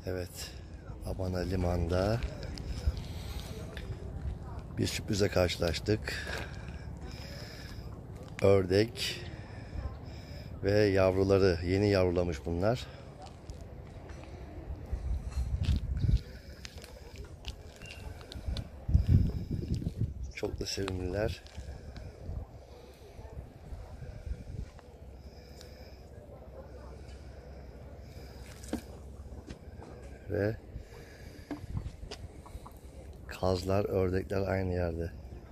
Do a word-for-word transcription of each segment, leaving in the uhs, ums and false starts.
Evet, Abana Liman'da bir sürprize karşılaştık. Ördek ve yavruları, yeni yavrulamış bunlar. Çok da sevimliler. Ve kazlar, ördekler aynı yerde.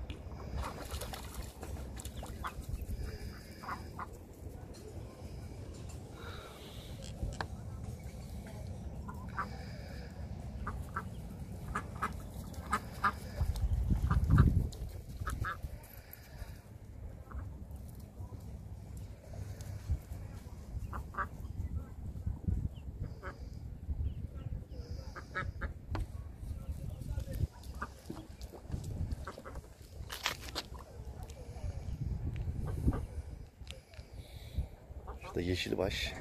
Şurada yeşilbaş.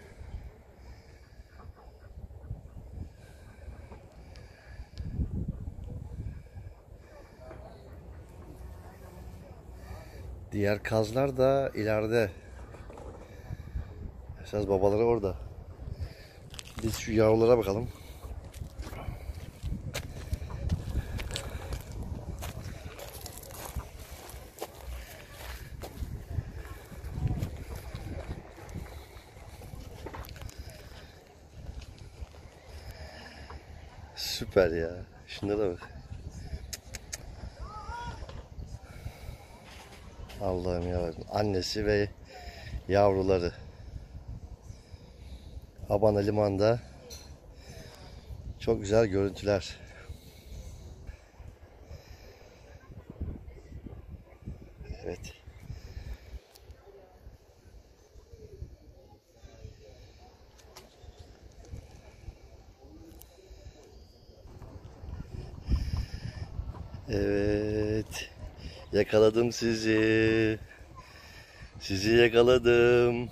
Diğer kazlar da ileride. Esas babaları orada. Biz şu yavrulara bakalım. Süper ya. Şunlara bak. Allah'ım ya. Annesi ve yavruları. Abana Liman'da çok güzel görüntüler. Evet. Evet. Yakaladım sizi. Sizi yakaladım.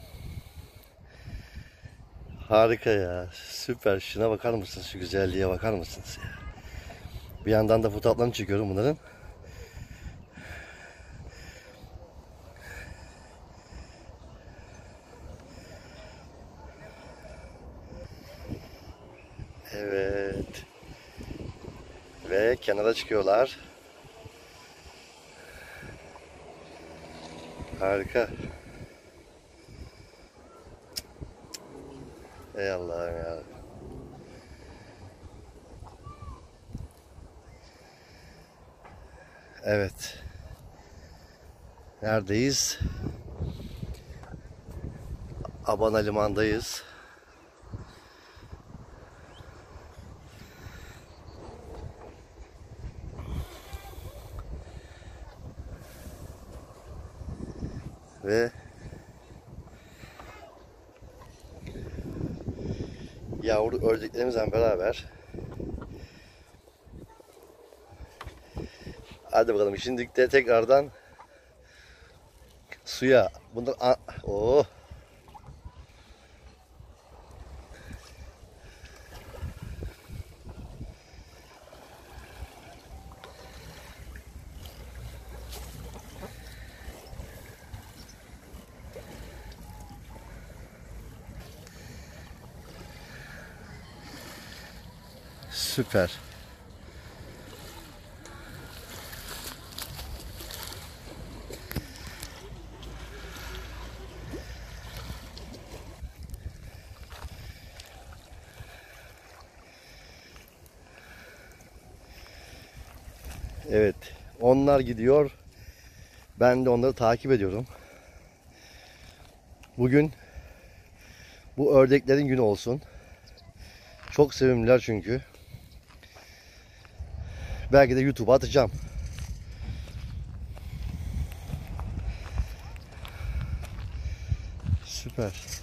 Harika ya. Süper. Şuna bakar mısınız? Şu güzelliğe bakar mısınız ya? Bir yandan da fotoğraflarını çekiyorum bunların. Evet. Ve kenara çıkıyorlar. Harika. Ey Allah'ım ya. Evet. Neredeyiz? Abana Liman'dayız. Ve yavru ördeklerimizle beraber hadi bakalım şimdi de tekrardan suya. Bunlar oh. Süper. Evet. Onlar gidiyor. Ben de onları takip ediyorum. Bugün bu ördeklerin günü olsun. Çok sevimliler çünkü. Belki de YouTube'a atacağım. Süper.